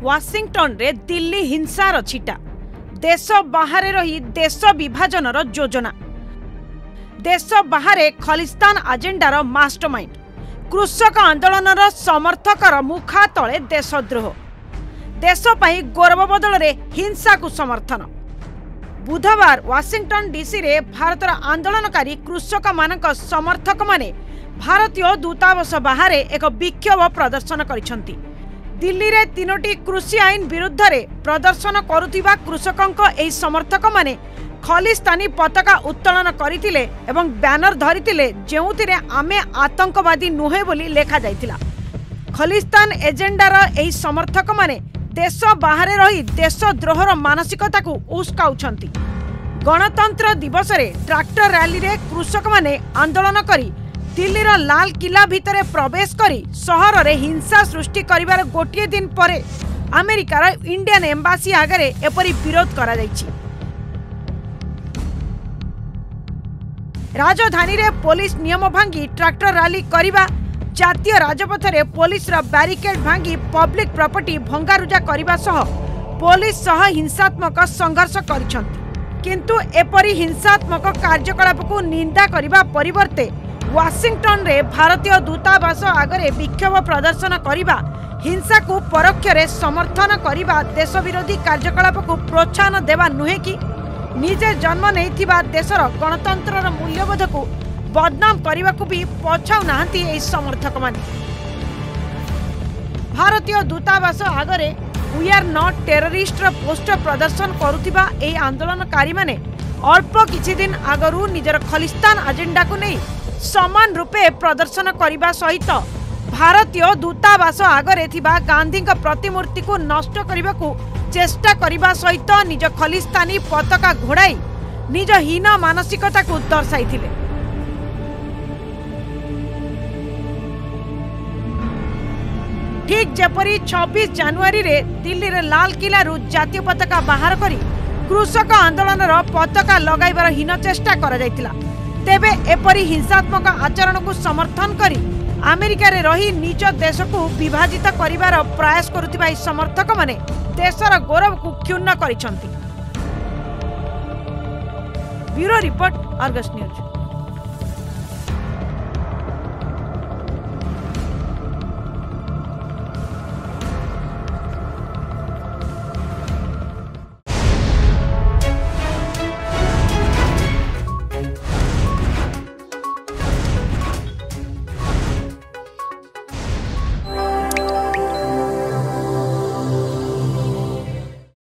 Washington रे दिल्ली हिंसार छिटा देश बाहर रही देश विभाजनर योजना देश बाहर खलिस्तान एजेंडार मास्टरमाइंड कृषक आंदोलनर समर्थकर मुखा तले देशद्रोह देश पई गौरव बदल रे हिंसा को समर्थन। बुधवार वाशिंगटन डीसी रे भारतर आंदोलनकारी कृषक मानक समर्थक माने भारतीय दूतावास बाहर एक विक्षोभ प्रदर्शन करिसंती। दिल्ली रे 3टी कृषि आईन विरुद्ध रे प्रदर्शन करुथिबा कृषकंक एई समर्थक माने खलिस्तानी पताका उत्तोलन करथिले एवं बैनर धरिथिले जेउथिरे आमे आतंकवादी नुहे बोली लेखा जायतिला। खलिस्तान एजेंडार एई समर्थक माने देश बाहर रही देशद्रोहर मानसिकता को उस्काउछंती। गणतंत्र दिवस रे ट्रैक्टर रैली रे कृषक माने आंदोलन करी दिल्लीर लाल किला भितरे प्रवेश करी सहर रे हिंसा सृष्टि करिवार गोटिए दिन परे अमेरिकार इंडियन एम्बासी आगरे एपरी विरोध करा जायछि। राजधानी रे पुलिस नियम भांगी ट्रैक्टर रैली करिबा जातीय राजपथ रे पुलिस रा बैरिकेड भांगी पब्लिक प्रॉपर्टी भंगारुजा करिबा सह पुलिस सह हिंसात्मक संघर्ष करिसंती। किंतु एपरी हिंसात्मक कार्यकलाप को निंदा करिबा परिवर्ते वाशिंगटन रे भारतीय दूतावास आगरे विक्षोभ प्रदर्शन करिबा हिंसा को परोक्ष रे समर्थन करिबा देश विरोधी कार्यकलाप को प्रोत्साहन देवा नुहे कि निजे जन्म नैथिबा देशर गणतंत्रर मूल्यबोध को बदनाम करने को भी पछाऊ नाहंती एई समर्थक माने। भारतीय दूतावास आगरे we are not terrorist poster प्रदर्शन करुथिबा एई आंदोलनकारी माने अल्प किछि दिन आगरू निजर खलिस्तान एजेंडा को नहीं समान रूपे प्रदर्शन करने सहित भारतीय दूतावास आगरे थिबा गांधी प्रतिमूर्ति को नष्ट करने को चेष्टा करने सहित निज खलिस्तानी पताका घोड़ाई निज हीन मानसिकता को दर्शाइथिले। ठीक जेपरी 26 जनवरी रे दिल्ली रे लाल किला रु जातीय पताका बाहर करी कृषक आंदोलन पताका लगाइबार हीन चेष्टा करा जायतिला। तेबे एपरी हिंसात्मक आचरण को समर्थन करी अमेरिका रे रही निज देश को विभाजित करिबार प्रयास करुथिबा ई समर्थक माने देशर गौरव को क्षुण्ण करिसंती। Bureau report, Argus news.